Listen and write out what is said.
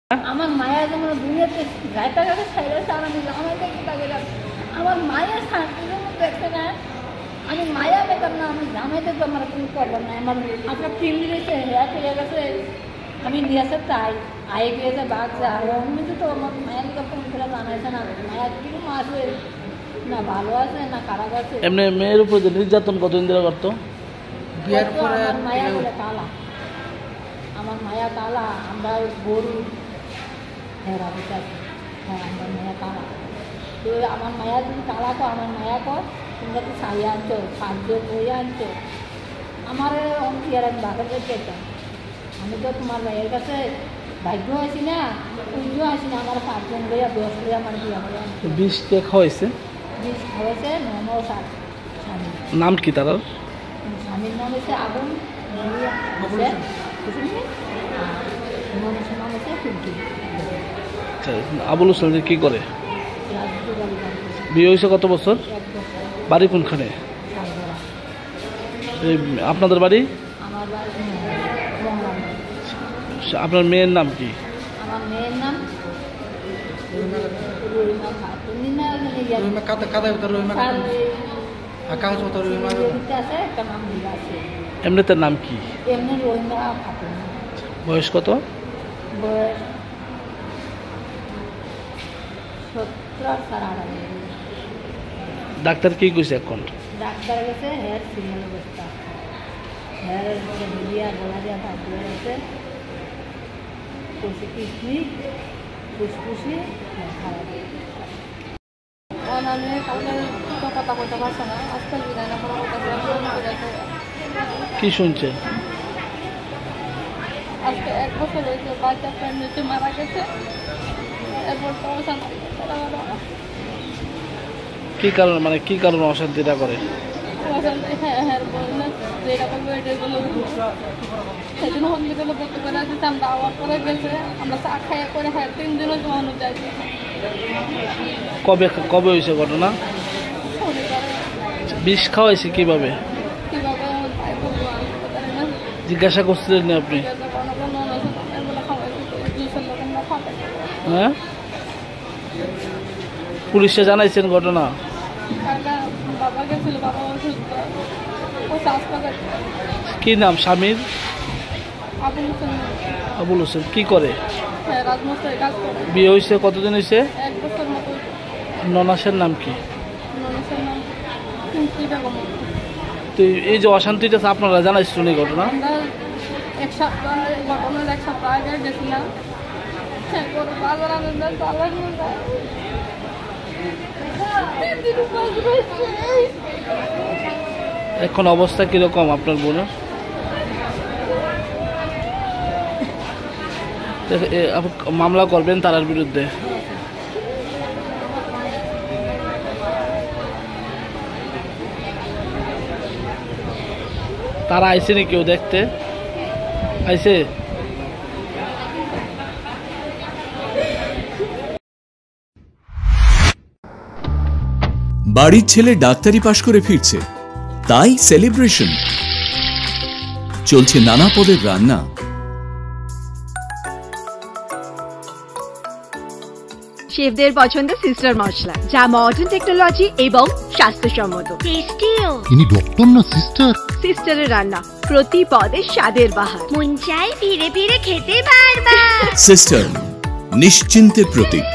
আমার মায়া যেমন দুনিয়াতে গাইতে গাইতে ছাইড়েছে আর আমি জামাইতে কোথা গেলাম আমার মায়ের শান্তির মধ্যে একটা না আমি মায়া পেতাম না আমি জামাইতে তো আমার কোনো করলাম না আমার আপনার ফিল্ড দিয়েছে হ্যাঁ ফিরে গেছে আমি নিয়েছে তাই আয়ে গিয়েছে বাঘছে আর অমনিতে তো আমার মায়ের দিকে ফোন করে জানাইছে না মায়া কিরকম আছে না ভালো আছে না খারাপ আছে। এমনি মেয়ের উপর নির্যাতন কতদিন ধরে করতো? বিয়ের পরে আমার মায়া বলে কালা, আমার মায়া কালা, আমরা গরু হ্যাঁ আমরা মায়া কালা। তো আমার মায়া যদি কালা কো আমার মায়া কর তোমরা তো শাড়ি আনছো খাদ্য বই আনছো আমার অঙ্কি আর আমি বাঘের কাছে যেতাম আমি তো তোমার মায়ের কাছে ভাগ্য আছি না পুজো আছি না আমার 5 জন লইয়া 10 লইয়া আমার বিয়া করে বিষ কে খাওয়াইছে? বিষ খাওয়াইছে নর্মাল স্বামী। নাম কি তার? স্বামীর নাম হচ্ছে আগুন নাম হচ্ছে ফুলকি। আবুল হোসেন কি করে? বিয়ে হয়েছে কত বছর? বাড়ি কোনখানে? আপনাদের বাড়ি? আপনার মেয়ের নাম কি? আমার মেয়ের নাম এমনিতে নাম কি? বয়স কত? বয়স 17। ডাক্তার কি কইছে এখন? ডাক্তার গেছে হেয়ার সিগন্যাল অবস্থা হেয়ার মিডিয়া গলা দিয়া পাঠিয়ে গেছে কিডনি ফুসফুসি খারাপ অনানে কালকে কথা বলতে পারছে না আজকে বিদায় না করার কথা কি শুনছেন? আজকে 1 বছর হয়েছে বাচ্চা প্রেগনেন্সি মারা গেছে এরপর তো অশান্তি কি কারণ মানে কি কারণ অশান্তিটা করে? হ্যাঁ বললে যেটা করবো এটাই বলে সেদিন হসপিটালে ভর্তি করে দিচ্ছে আমরা আওয়ার করে গেছে আমরা চা খাইয়া করে হ্যাঁ 3 দিনও জমানো যায়। কবে কবে হয়েছে ঘটনা? বিষ খাওয়াইছে কিভাবে? জিজ্ঞাসা করছিলেন না আপনি? হ্যাঁ পুলিশে জানাইছেন ঘটনা? কি নাম স্বামীর? আবুল হোসেন। কি করে? বিয়ে হয়েছে কতদিন হয়েছে? ননাসের নাম কি? তো এই যে অশান্তিটা আপনারা জানাইছেন এই ঘটনা? এক সপ্তাহ আগে গেছিলাম এখন অবস্থা কিরকম আপনার বোনের? মামলা করবেন তার বিরুদ্ধে? তারা আইসে নি কেউ দেখতে? আইসে? বাড়ির ছেলে ডাক্তারি পাশ করে ফিরছে তাই সেলিব্রেশন চলছে নানা পদের রান্না। শেফদের পছন্দ সিস্টার মশলা যা মডার্ন টেকনোলজি এবং স্বাস্থ্যসম্মত। টেস্টিও। ইনি ডক্টর না সিস্টার? সিস্টারের রান্না প্রতি পদে স্বাদের বাহার। মন চাই ফিরে ফিরে খেতে পারবা। সিস্টার নিশ্চিন্তের প্রতীক।